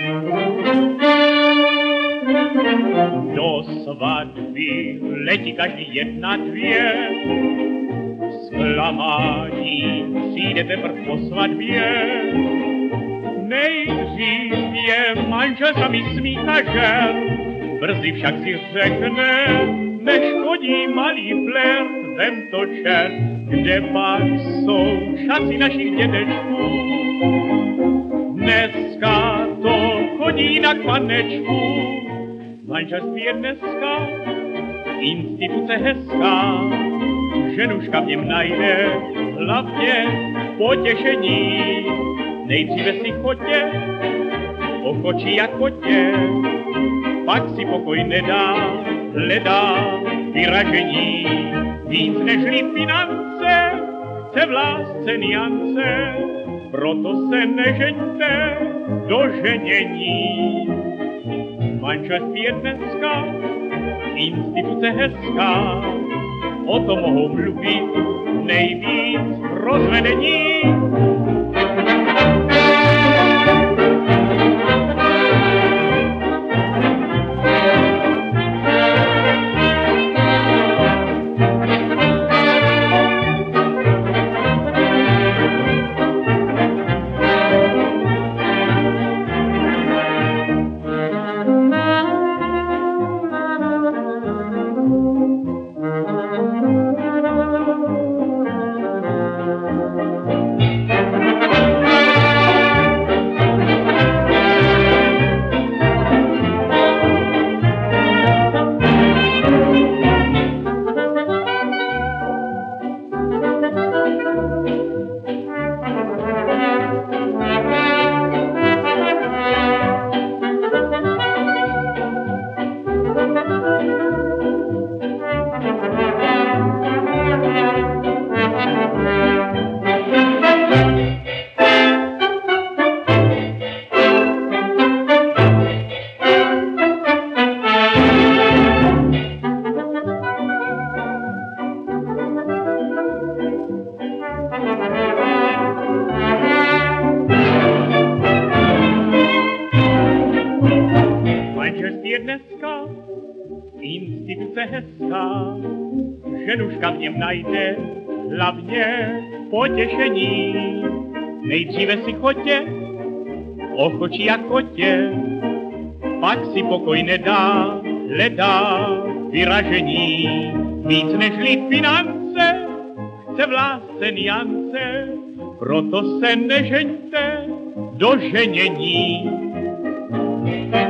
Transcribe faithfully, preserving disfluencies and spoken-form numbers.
Do svatby letí každý jedna, dvě, zklamání přijde teprv po svatbě. Nejdřív je manžel sami smícha žer, brzy však si řekne, neškodí malý flirt, vem to čert, kde pak jsou šaci našich dědečků. Dneska to chodí na panečku, manželství je dneska instituce hezká, ženuška v něm najde hlavně potěšení. Nejdříve si chodě, ochočí jak kotě, pak si pokoj nedá, hledá vyražení. Víc nežli finance, chce v lásce niance, proto se nežeňte do ženění. Manželství je dneska instituce hezká, o tom mohou mluvit nejvíc rozvedení. Manželství je dneska instituce hezká, ženuška v něm najde hlavně potěšení. Nejdříve si chodě, ochočí jak kotě, pak si pokoj nedá, hledá vyražení. Víc nežli finance, chce v lásce niance, proto se nežeňte do ženění.